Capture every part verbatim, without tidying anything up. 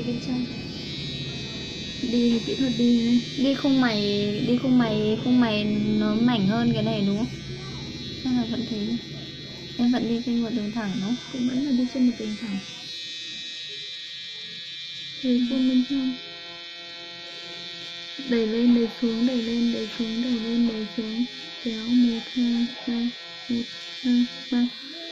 bên trong. Đi thì kỹ thuật đi đi khung mày, đi khung mày khung mày nó mảnh hơn cái này đúng không? Hay là vẫn thế nhỉ? Em vẫn đi trên một đường thẳng đúng không? Cũng vẫn là đi trên một đường thẳng. Thì khuôn bên trong đẩy lên đẩy xuống, đẩy lên đẩy xuống, đẩy lên đẩy xuống, kéo một hai ba, một hai ba,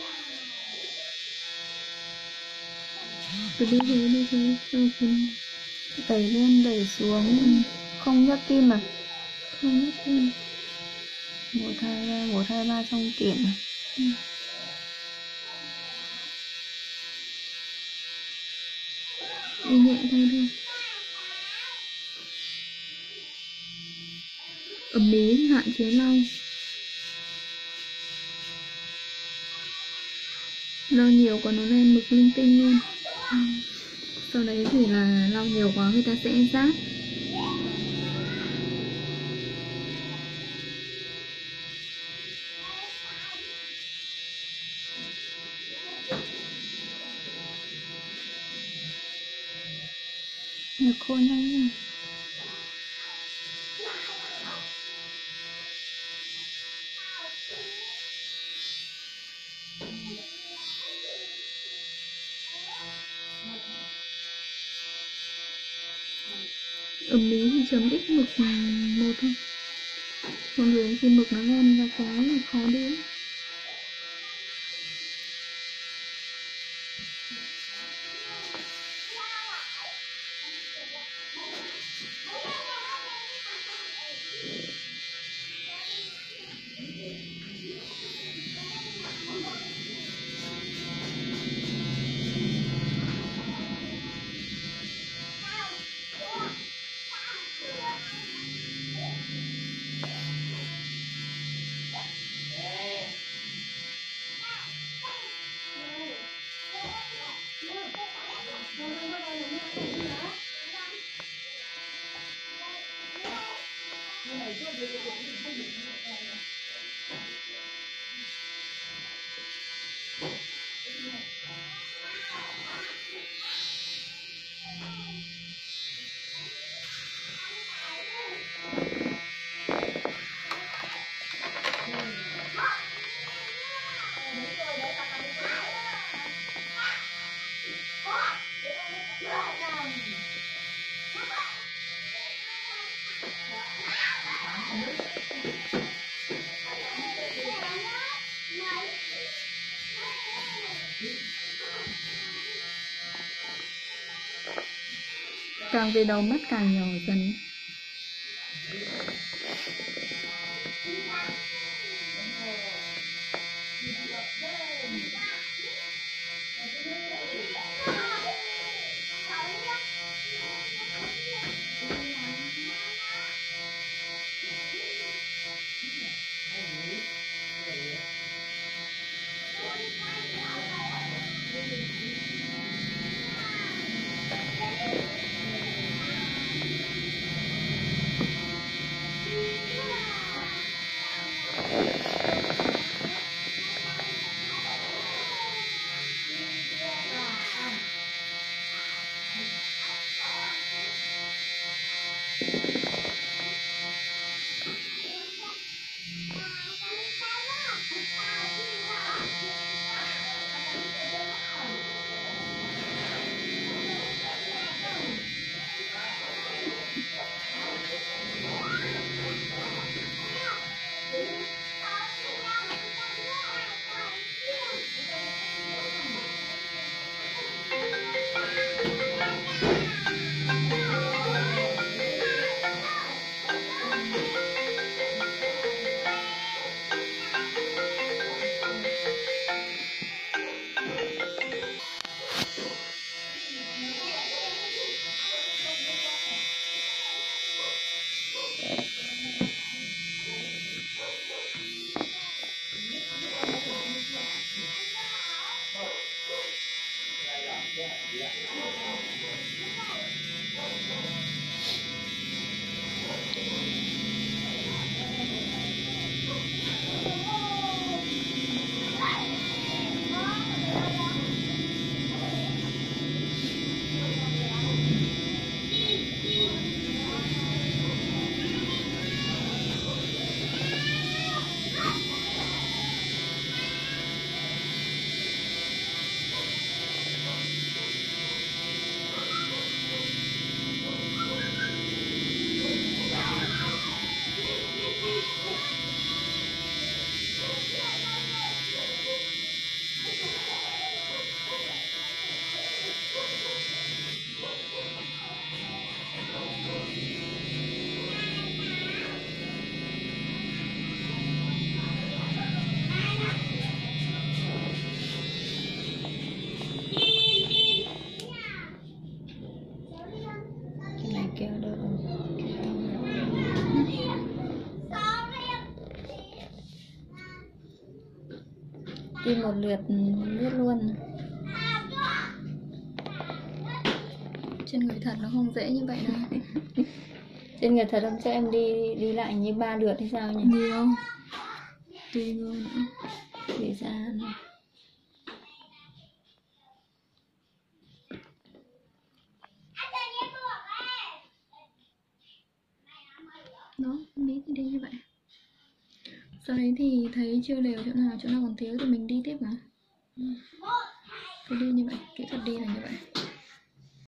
cứ đi thế đi thế cho cùng. Đẩy lên đẩy xuống. Ừ. Không nhấc kim à? Không nhấc kim. Một hai ba, một hai ba trong kiển này. Ừ. Đi nhẹ thôi thôi. Ẩm ý hạn chế lau. Lau nhiều quá nó lên mực linh tinh luôn. Ừ. Sau đấy thì là lau nhiều quá người ta sẽ rát. Được khô nhanh rồi. Ẩm ý thì chấm ít mực một thôi. Còn dưới khi mực nó lên ra quá là khó đếm. Càng về đầu mắt càng nhỏ dần. đi một lượt biết luôn. Trên người thật nó không dễ như vậy đâu. Trên người thật không, cho em đi đi lại như ba lượt hay sao nhỉ? Nhiều. Tùy người nữa. Tùy ra này. Đó, lý thì đi như vậy. Sau đấy thì thấy chưa đều chỗ nào, chỗ nào còn thiếu thì mình đi tiếp mà. Cứ đi như vậy, kỹ thuật đi là như vậy.